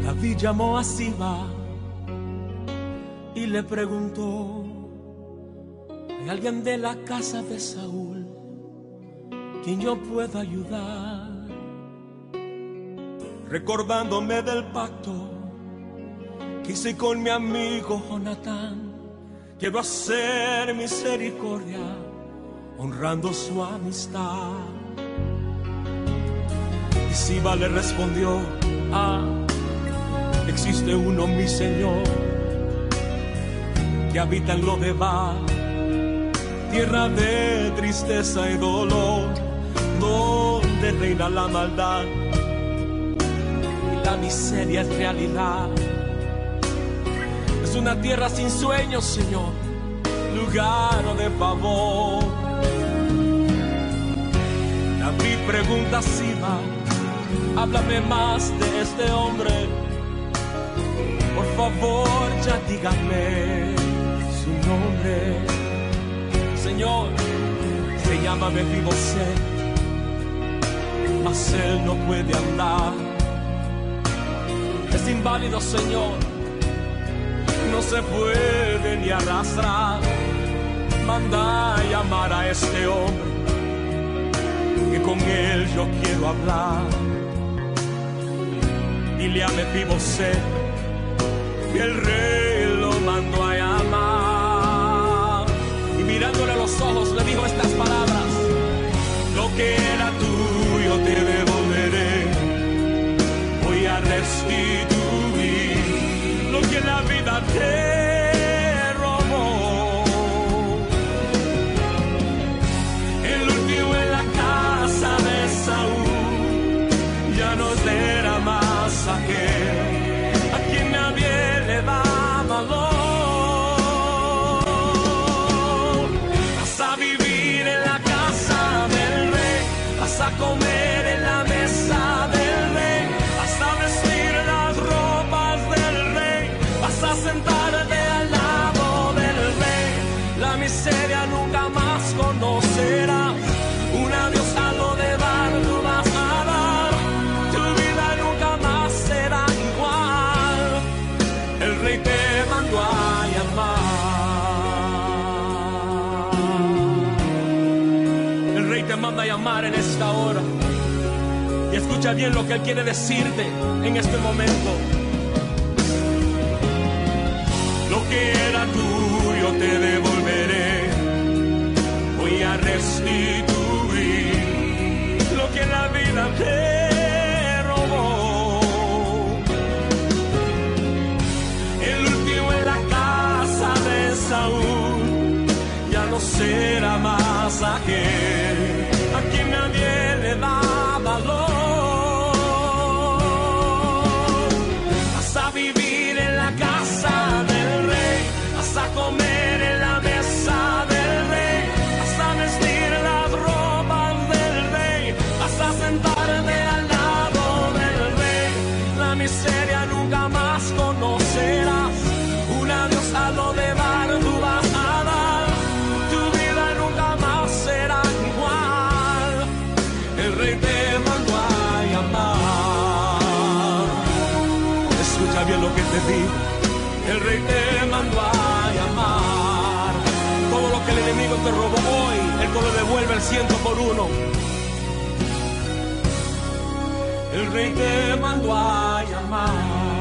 David llamó a Siba y le preguntó: ¿hay alguien de la casa de Saúl quien yo pueda ayudar? Recordándome del pacto que hice con mi amigo Jonatán, quiero hacer misericordia honrando su amistad. Y Siba le respondió: existe uno, mi Señor, que habita en Lodebar, tierra de tristeza y dolor, donde reina la maldad y la miseria es realidad. Es una tierra sin sueños, Señor, lugar de favor. David pregunta a Siba: háblame más de este hombre, por favor, ya dígame su nombre. Señor, se llama Mefiboseth, mas él no puede andar. Es inválido, Señor, no se puede ni arrastrar. Manda a llamar a este hombre, que con él yo quiero hablar. Dile a Mefiboseth que el rey lo mandó a llamar. Y mirándole a los ojos le dijo estas palabras: lo que era tuyo te devolveré, voy a restituir lo que la vida te robó. El último en la casa de Saúl ya no será más aquel a quien nadie le da valor. Vas a vivir en la casa del rey, vas a comer en la mesa del rey, vas a vestir las ropas del rey, vas a sentarte al lado del rey. La miseria nunca más conocerás, un adiós a lo de dar tú vas a dar, tu vida nunca más será igual. El rey te mandó a llamar. El rey te manda a llamar en esta hora. Y escucha bien lo que él quiere decirte en este momento. Lo que era tuyo te devolveré, voy a restituir lo que la vida te robó. El último en la casa de Saúl ya no será más aquel a quien nadie le da valor. Vas a vivir en la casa del rey, vas a comer en la mesa del rey, vas a vestir las ropas del rey, vas a sentarte al lado del rey. La miseria nunca más conocerás, un adiós a lo de dar tú vas a dar, tu vida nunca más será igual. El rey te mandó a llamar. Escucha bien lo que te digo, el rey te mandó a llamar. Todo lo que el enemigo te robó hoy, él te lo devuelve al 100 por 1. El rey te mandó a llamar.